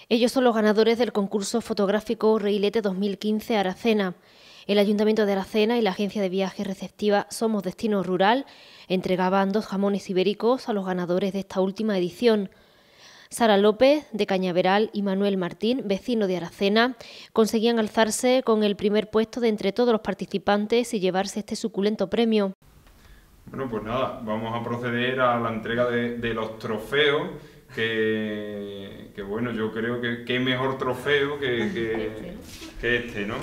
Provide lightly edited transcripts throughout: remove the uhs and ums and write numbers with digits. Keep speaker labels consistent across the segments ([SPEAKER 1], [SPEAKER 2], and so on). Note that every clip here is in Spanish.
[SPEAKER 1] Ellos son los ganadores del concurso fotográfico Reilete 2015 Aracena. El Ayuntamiento de Aracena y la agencia de viajes receptiva Somos Destino Rural entregaban 2 jamones ibéricos a los ganadores de esta última edición. Sara López, de Cañaveral, y Manuel Martín, vecino de Aracena, conseguían alzarse con el primer puesto de entre todos los participantes y llevarse este suculento premio.
[SPEAKER 2] Bueno, pues nada, vamos a proceder a la entrega de los trofeos, que bueno, yo creo que qué mejor trofeo que este, ¿no?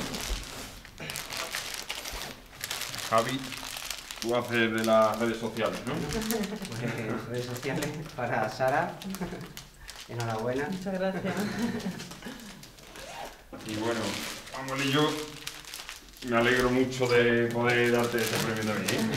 [SPEAKER 2] Javi, tú haces de las redes sociales, ¿no?
[SPEAKER 3] Pues redes sociales para Sara. Enhorabuena.
[SPEAKER 4] Muchas gracias.
[SPEAKER 2] Y bueno, Amolillo, me alegro mucho de poder darte este premio también.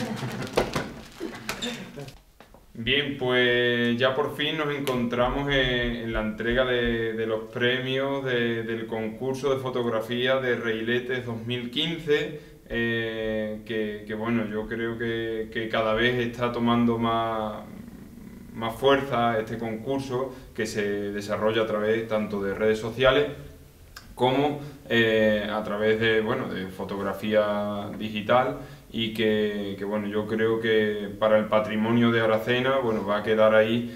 [SPEAKER 2] Bien, pues ya por fin nos encontramos en la entrega de los premios del concurso de fotografía de Reilete 2015, que bueno, yo creo que cada vez está tomando más fuerza este concurso, que se desarrolla a través tanto de redes sociales como a través de fotografía digital, y que bueno, yo creo que para el patrimonio de Aracena, bueno, va a quedar ahí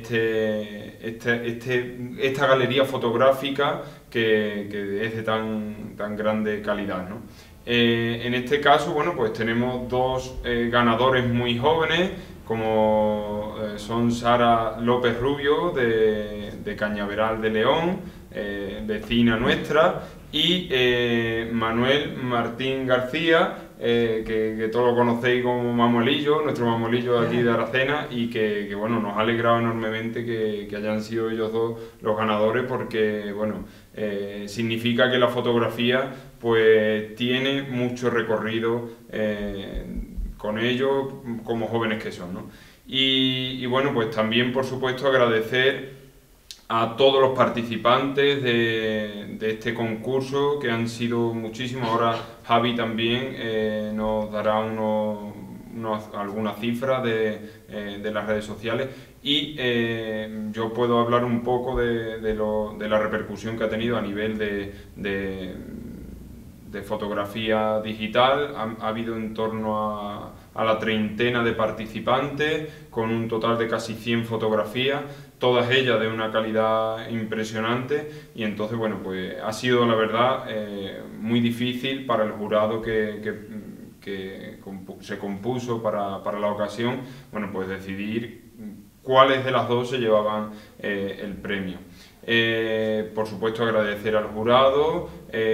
[SPEAKER 2] esta galería fotográfica que es de tan grande calidad, ¿no? En este caso, bueno, pues tenemos 2 ganadores muy jóvenes, como son Sara López Rubio, de Cañaveral de León, vecina nuestra, y Manuel Martín García, que todos lo conocéis como Mamolillo, nuestro Mamolillo de aquí de Aracena, y que bueno, nos ha alegrado enormemente que hayan sido ellos 2 los ganadores, porque bueno, significa que la fotografía pues tiene mucho recorrido con ellos, como jóvenes que son, ¿no? Y bueno, pues también por supuesto agradecer a todos los participantes de este concurso, que han sido muchísimos. Ahora Javi también nos dará algunas cifras de las redes sociales, y yo puedo hablar un poco de la repercusión que ha tenido a nivel de fotografía digital. Ha habido en torno a la treintena de participantes, con un total de casi 100 fotografías, todas ellas de una calidad impresionante, y entonces bueno, pues ha sido la verdad muy difícil para el jurado que se compuso para la ocasión, bueno, pues decidir cuáles de las 2 se llevaban el premio. Por supuesto agradecer al jurado,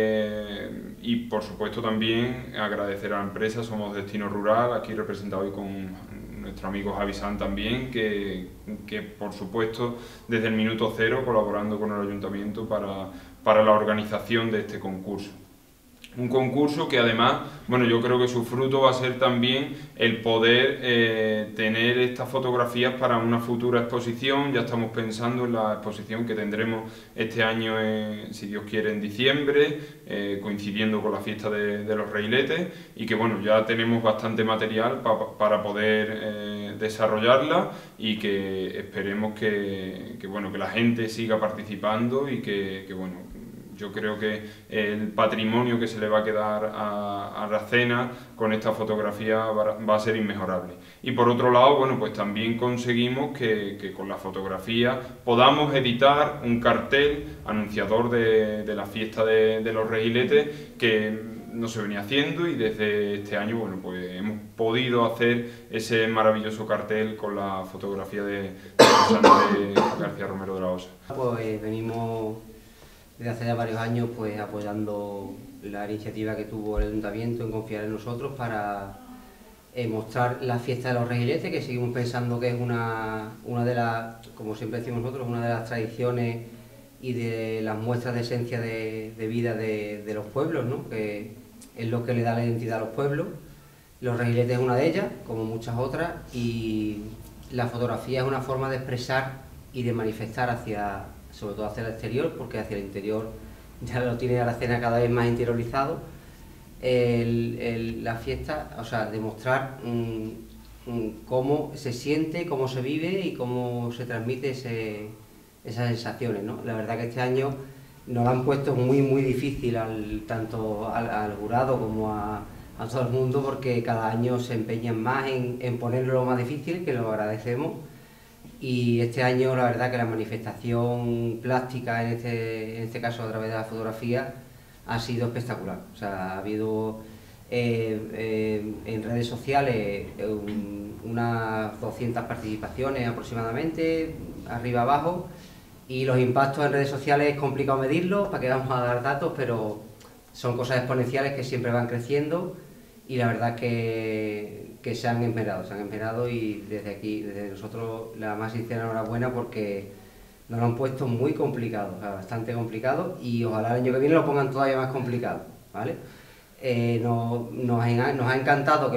[SPEAKER 2] y por supuesto también agradecer a la empresa Somos Destino Rural, aquí representado hoy con nuestro amigo Javi San también, que por supuesto desde el minuto cero colaborando con el ayuntamiento para la organización de este concurso. Un concurso que además, bueno, yo creo que su fruto va a ser también el poder tener estas fotografías para una futura exposición. Ya estamos pensando en la exposición que tendremos este año, si Dios quiere, en diciembre, coincidiendo con la fiesta de los Reiletes, y que bueno, ya tenemos bastante material para poder desarrollarla, y que esperemos que la gente siga participando, y que bueno, yo creo que el patrimonio que se le va a quedar a Aracena con esta fotografía va a ser inmejorable. Y por otro lado, bueno, pues también conseguimos que con la fotografía podamos editar un cartel anunciador de la fiesta de los Reiletes, que no se venía haciendo, y desde este año, bueno, pues hemos podido hacer ese maravilloso cartel con la fotografía de José García Romero de la Osa.
[SPEAKER 3] Pues venimos desde hace ya varios años pues apoyando la iniciativa que tuvo el Ayuntamiento en confiar en nosotros para mostrar la fiesta de los Reiletes, que seguimos pensando que es una de las, como siempre decimos nosotros, una de las tradiciones y de las muestras de esencia de vida de los pueblos, ¿no? Que es lo que le da la identidad a los pueblos. Los Reiletes es una de ellas, como muchas otras, y la fotografía es una forma de expresar y de manifestar sobre todo hacia el exterior, porque hacia el interior ya lo tiene Aracena cada vez más interiorizado, la fiesta, o sea, demostrar cómo se siente, cómo se vive y cómo se transmite esas sensaciones, ¿no? La verdad que este año nos lo han puesto muy difícil tanto al jurado como a todo el mundo, porque cada año se empeñan más en ponerlo lo más difícil, que lo agradecemos. Y este año la verdad que la manifestación plástica, en este caso a través de la fotografía, ha sido espectacular. O sea, ha habido en redes sociales unas 200 participaciones aproximadamente, arriba abajo, y los impactos en redes sociales es complicado medirlos, para que vamos a dar datos, pero son cosas exponenciales que siempre van creciendo, y la verdad que se han esmerado, y desde aquí, desde nosotros, la más sincera enhorabuena, porque nos lo han puesto muy complicado, o sea, bastante complicado, y ojalá el año que viene lo pongan todavía más complicado, ¿vale? Nos ha encantado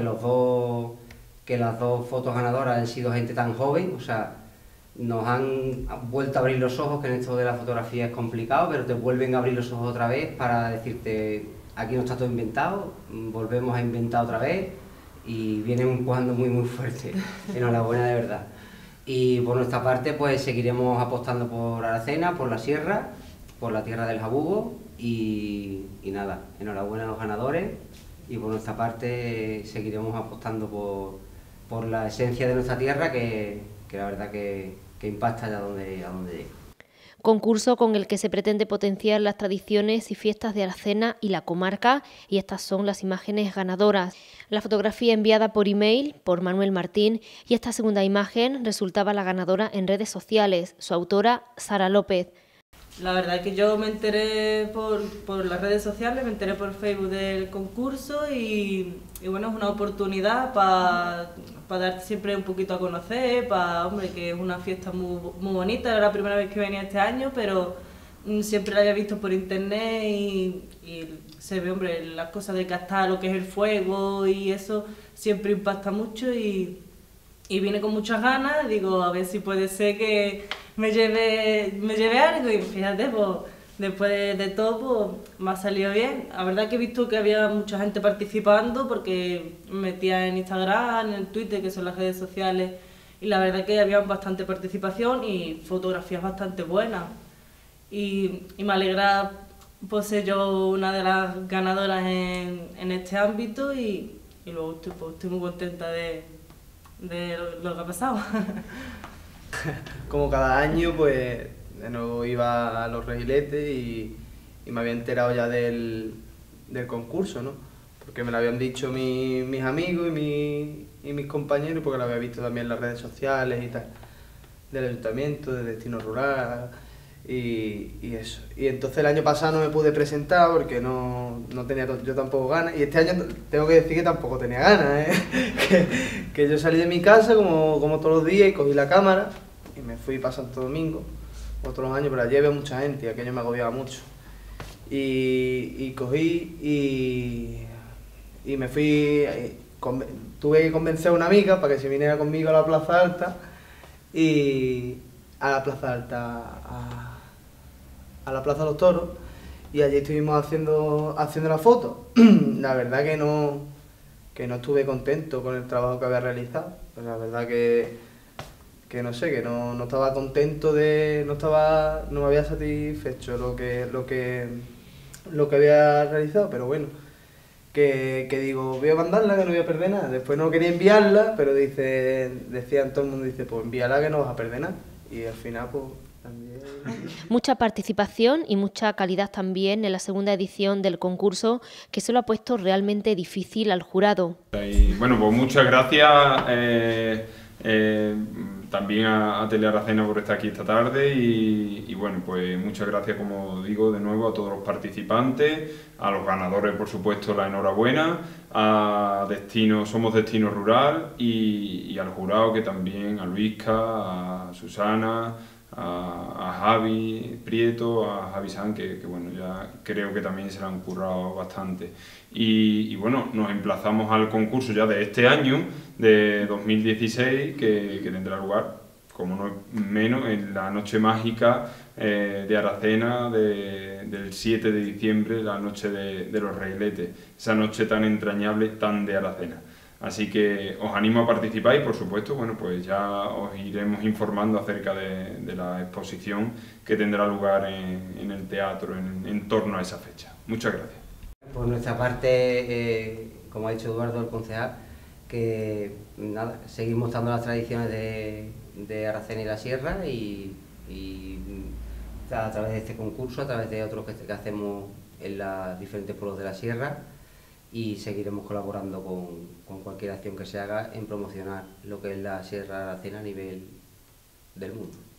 [SPEAKER 3] que las dos fotos ganadoras han sido gente tan joven, o sea, nos han vuelto a abrir los ojos, que en esto de la fotografía es complicado, pero te vuelven a abrir los ojos otra vez para decirte, aquí no está todo inventado, volvemos a inventar otra vez, y vienen empujando muy fuerte. Enhorabuena, de verdad. Y por nuestra parte, pues seguiremos apostando por Aracena, por la sierra, por la tierra del jabugo, y nada, enhorabuena a los ganadores, y por nuestra parte seguiremos apostando por la esencia de nuestra tierra, que la verdad que impacta allá donde llegue.
[SPEAKER 1] Concurso con el que se pretende potenciar las tradiciones y fiestas de Aracena y la comarca, y estas son las imágenes ganadoras. La fotografía enviada por email por Manuel Martín, y esta segunda imagen resultaba la ganadora en redes sociales, su autora Sara López.
[SPEAKER 4] La verdad es que yo me enteré por las redes sociales, me enteré por Facebook del concurso, y bueno, es una oportunidad para darte siempre un poquito a conocer, hombre, que es una fiesta muy bonita. Era la primera vez que venía este año, pero siempre la había visto por internet, y se ve, hombre, las cosas de gastar, lo que es el fuego y eso, siempre impacta mucho, y vine con muchas ganas. Digo, a ver si puede ser que me lleve algo, y fíjate, pues, después de todo, pues, me ha salido bien. La verdad que he visto que había mucha gente participando, porque me metía en Instagram, en Twitter, que son las redes sociales, y la verdad que había bastante participación y fotografías bastante buenas. Y me alegra, pues, ser yo una de las ganadoras en este ámbito, y luego estoy muy contenta de lo que ha pasado.
[SPEAKER 5] Como cada año, pues de nuevo iba a los regiletes, y me había enterado ya del concurso, ¿no? Porque me lo habían dicho mis amigos y mis compañeros, porque lo había visto también en las redes sociales y tal, del ayuntamiento, de Destino Rural y eso. Y entonces el año pasado no me pude presentar porque no tenía yo tampoco ganas, y este año tengo que decir que tampoco tenía ganas, ¿eh? que yo salí de mi casa como todos los días, y cogí la cámara y me fui para Santo Domingo, como todos los años, pero allí había mucha gente y aquello me agobiaba mucho. Y cogí y me fui, tuve que convencer a una amiga para que se viniera conmigo a la Plaza Alta, a la Plaza de los Toros, y allí estuvimos haciendo la foto. La verdad que no estuve contento con el trabajo que había realizado. Pues la verdad que no sé, que no estaba contento, no me había satisfecho lo que había realizado, pero bueno, que digo, voy a mandarla, que no voy a perder nada. Después no quería enviarla, pero decían todo el mundo, pues envíala, que no vas a perder nada. Y al final, pues, también.
[SPEAKER 1] Mucha participación y mucha calidad también en la segunda edición del concurso, que se lo ha puesto realmente difícil al jurado.
[SPEAKER 2] Y, bueno, pues muchas gracias también a Tele Aracena por estar aquí esta tarde, y bueno, pues muchas gracias, como digo, de nuevo a todos los participantes, a los ganadores, por supuesto, la enhorabuena, Somos Destino Rural, y al jurado, que también, a Luisca, a Susana, a Javi Prieto, a Javi San, que bueno, ya creo que también se la han currado bastante. Y bueno, nos emplazamos al concurso ya de este año, de 2016, que tendrá lugar, como no es menos, en la noche mágica de Aracena, del 7 de diciembre, la noche de los Reguiletes, esa noche tan entrañable, tan de Aracena. Así que os animo a participar y, por supuesto, bueno, pues ya os iremos informando acerca de la exposición que tendrá lugar en el teatro en torno a esa fecha. Muchas gracias.
[SPEAKER 3] Por nuestra parte, como ha dicho Eduardo, el concejal, que nada, seguir mostrando las tradiciones de Aracena y la Sierra y a través de este concurso, a través de otros que hacemos en los diferentes pueblos de la Sierra, y seguiremos colaborando con cualquier acción que se haga en promocionar lo que es la Sierra Aracena a nivel del mundo.